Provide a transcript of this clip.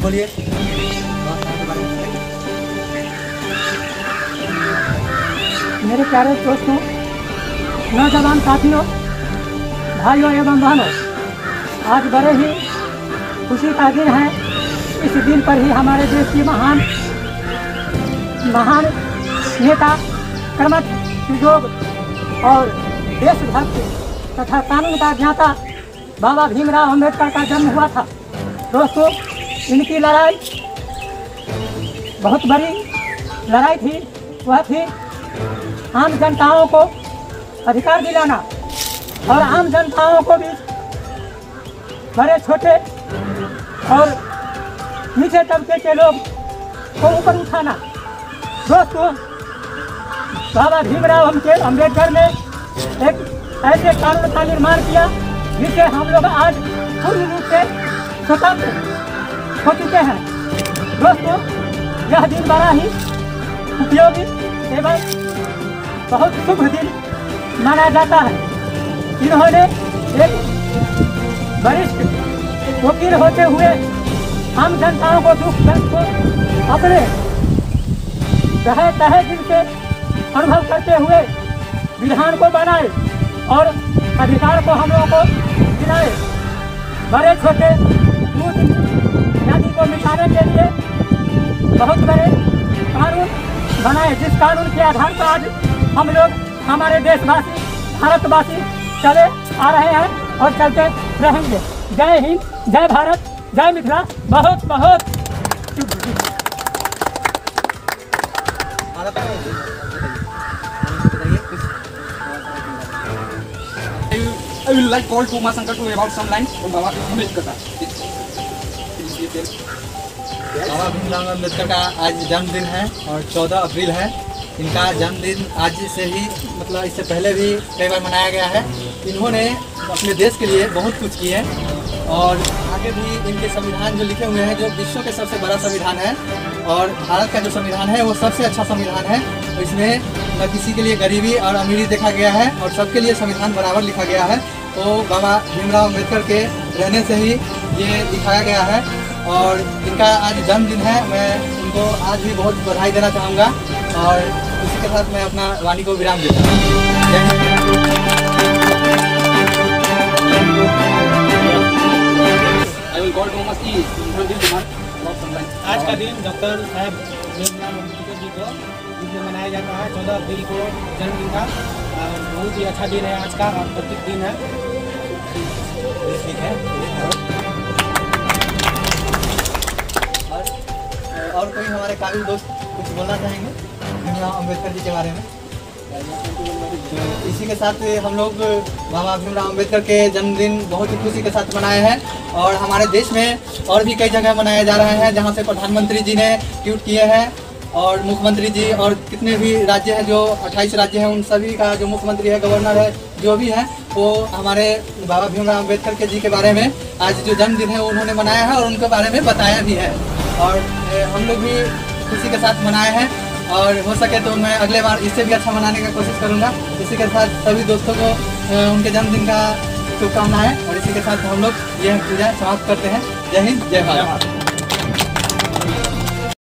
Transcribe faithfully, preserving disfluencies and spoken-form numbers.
बोलिए। मेरे प्यारे दोस्तों, नौजवान साथियों, भाइयों एवं बहनों, आज बड़े ही खुशी का दिन है। इस दिन पर ही हमारे देश की महान महान नेता, कर्मठ, सुयोग और देशभक्त तथा कानून का ज्ञाता बाबा भीमराव अम्बेडकर का जन्म हुआ था। दोस्तों, इनकी लड़ाई बहुत बड़ी लड़ाई थी। वह थी आम जनताओं को अधिकार दिलाना और आम जनताओं को भी बड़े छोटे और नीचे तबके के लोग को ऊपर उठाना। दोस्तों, बाबा भीमराव अम्बेडकर ने एक ऐसे कानून का निर्माण किया जिससे हम लोग आज पूर्ण रूप से स्वतंत्र हो चुके हैं। दोस्तों, यह दिन बड़ा ही उपयोगी एवं बहुत शुभ दिन माना जाता है। इन्होंने एक वरिष्ठ वकील होते हुए आम जनताओं को दुख दर्द को अपने तहे तहे दिल से अनुभव करते हुए विधान को बनाए और अधिकार को हम लोगों को दिलाए। बड़े छोटे दूध नदी को मिटाने के लिए बहुत बड़े कानून बनाए, जिस कानून के आधार पर आज हम लोग हमारे देशवासी भारतवासी चले आ रहे हैं और चलते रहेंगे। जय हिंद, जय भारत, जय मिथिला। बहुत बहुत I will like call to Umashankar to about some lines from Baba Ambedkar. बाबा भीमराव अम्बेडकर का आज जन्मदिन है और चौदह अप्रैल है। इनका जन्मदिन आज से ही मतलब इससे पहले भी कई बार मनाया गया है। इन्होंने अपने देश के लिए बहुत कुछ किए और आगे भी इनके संविधान जो लिखे हुए हैं, जो विश्व के सबसे बड़ा संविधान है और भारत का जो संविधान है वो सबसे अच्छा संविधान है। तो इसमें न किसी के लिए गरीबी और अमीरी देखा गया है और सबके लिए संविधान बराबर लिखा गया है। तो बाबा भीमराव अम्बेडकर के रहने से ही ये दिखाया गया है और इनका आज जन्मदिन है। मैं उनको आज भी बहुत बधाई देना चाहूँगा और इसी के साथ मैं अपना वाणी को विराम देता हूँ। आज का दिन डॉक्टर साहब भीमराव अम्बेडकर जी को जिसमें मनाया जाता है चौदह अप्रैल को जन्मदिन का। बहुत ही अच्छा दिन है आज का, प्रत्येक दिन है। ठीक है। और कोई हमारे काबिल दोस्त कुछ बोलना चाहेंगे भीमराव अम्बेडकर जी के बारे में? तो इसी के साथ हम लोग बाबा भीमराव अम्बेडकर के जन्मदिन बहुत ही खुशी के साथ मनाए हैं और हमारे देश में और भी कई जगह मनाया जा रहा है जहां से प्रधानमंत्री जी ने ट्वीट किए हैं और मुख्यमंत्री जी और कितने भी राज्य हैं, जो अट्ठाईस राज्य हैं, उन सभी का जो मुख्यमंत्री है, गवर्नर है, जो भी है, वो हमारे बाबा भीमराव अम्बेडकर के जी के बारे में आज जो जन्मदिन है उन्होंने मनाया है और उनके बारे में बताया भी है और हम लोग भी खुशी के साथ मनाए हैं और हो सके तो मैं अगले बार इससे भी अच्छा मनाने की कोशिश करूंगा। इसी के साथ सभी दोस्तों को उनके जन्मदिन का शुभकामनाएं और इसी के साथ हम लोग यह पूजा समाप्त करते हैं। जय हिंद, जय भारत।